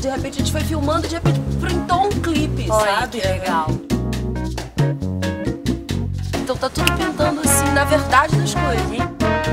de repente a gente foi filmando, de repente printou um clipe, sabe? Que legal. Então tá tudo pintando assim, na verdade das coisas, hein?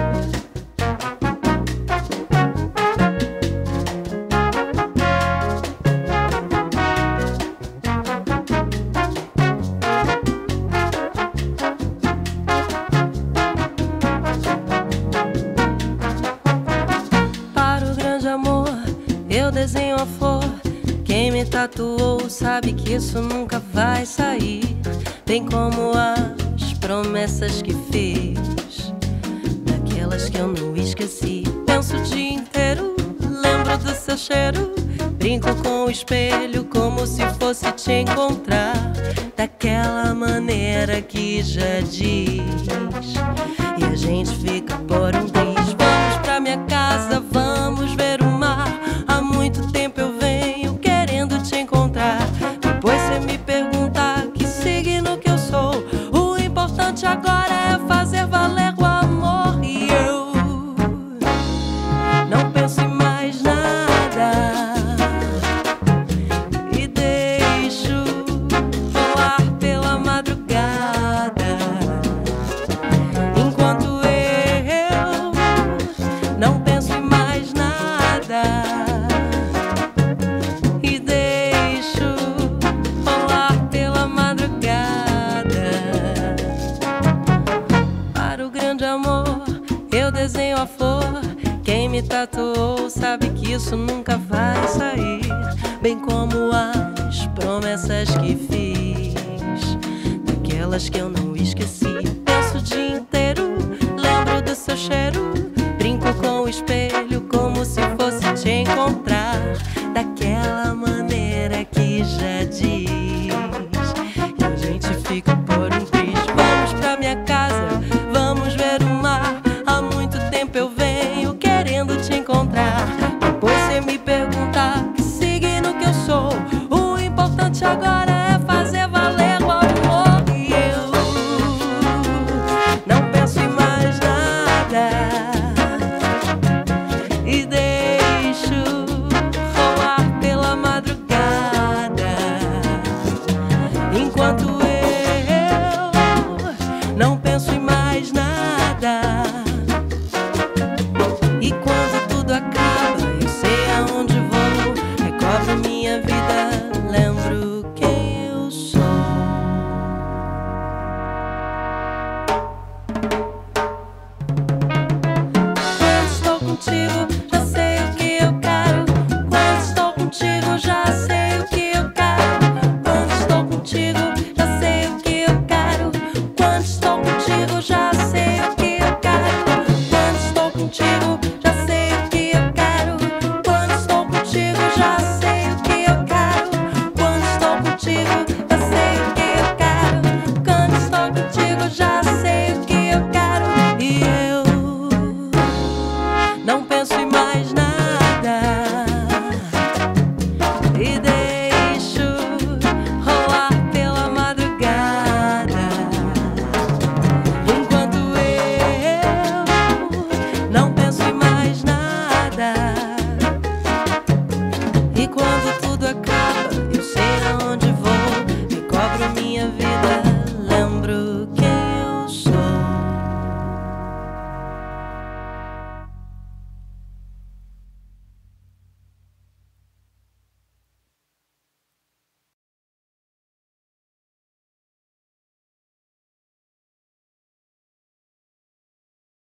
Para o grande amor, eu desenho a flor. Quem me tatuou sabe que isso nunca vai sair. Bem como as promessas que fez, daquelas que eu não esqueci. Penso o dia inteiro, lembro do seu cheiro. Brinco com o espelho como se fosse te encontrar, daquela maneira que já diz. E a gente fica por um triz. Vamos pra minha casa, vamos ver o mar. Há muito tempo eu venho querendo te encontrar. Depois você me perguntar que signo que eu sou. O importante agora é fazer valer o amor. E eu não penso em mais nada e deixo voar pela madrugada, enquanto eu não penso em mais nada e deixo voar pela madrugada. Para o grande amor, eu desenho a flor. Quem me tatuou sabe que isso nunca vai sair. Bem como as promessas que fiz, daquelas que eu não esqueci. Penso o dia inteiro, lembro do seu cheiro. Brinco com o espelho como se fosse te encontrar, daquela maneira